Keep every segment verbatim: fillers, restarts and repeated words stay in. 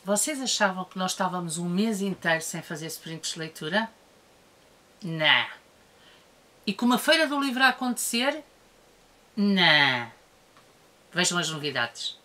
Vocês achavam que nós estávamos um mês inteiro sem fazer sprints de leitura? Não. E com uma feira do livro a acontecer? Não. Vejam as novidades.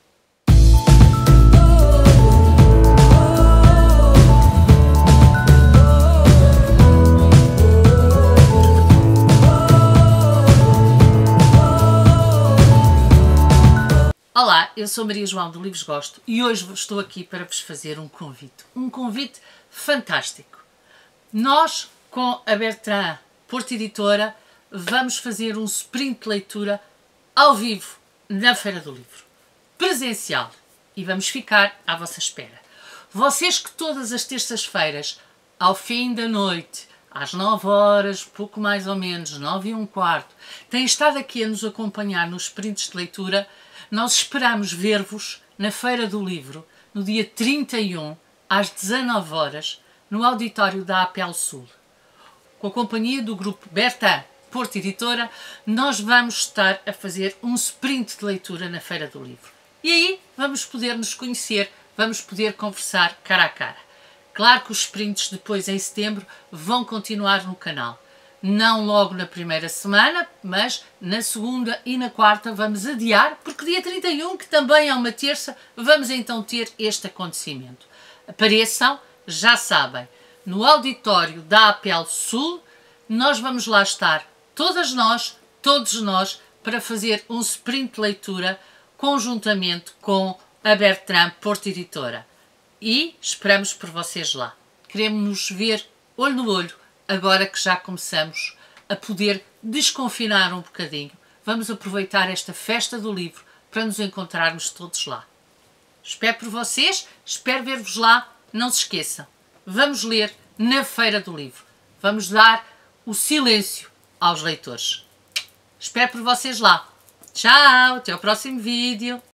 Olá, eu sou Maria João do Livros Gosto e hoje estou aqui para vos fazer um convite. Um convite fantástico. Nós, com a Bertrand Porto Editora, vamos fazer um sprint de leitura ao vivo na Feira do Livro. Presencial. E vamos ficar à vossa espera. Vocês que todas as terças-feiras, ao fim da noite, às nove horas, pouco mais ou menos, nove e um quarto, têm estado aqui a nos acompanhar nos sprints de leitura. Nós esperamos ver-vos na Feira do Livro, no dia trinta e um, às dezanove horas, no auditório da Apel Sul. Com a companhia do grupo Bertrand Porto Editora, nós vamos estar a fazer um sprint de leitura na Feira do Livro. E aí vamos poder nos conhecer, vamos poder conversar cara a cara. Claro que os sprints depois em setembro vão continuar no canal. Não logo na primeira semana, mas na segunda e na quarta vamos adiar, porque dia trinta e um, que também é uma terça, vamos então ter este acontecimento. Apareçam, já sabem, no auditório da Apel Sul, nós vamos lá estar, todas nós, todos nós, para fazer um sprint de leitura conjuntamente com a Bertrand Porto Editora. E esperamos por vocês lá. Queremos nos ver olho no olho, agora que já começamos a poder desconfinar um bocadinho. Vamos aproveitar esta festa do livro para nos encontrarmos todos lá. Espero por vocês, espero ver-vos lá. Não se esqueçam, vamos ler na Feira do Livro. Vamos dar o silêncio aos leitores. Espero por vocês lá. Tchau, até ao próximo vídeo.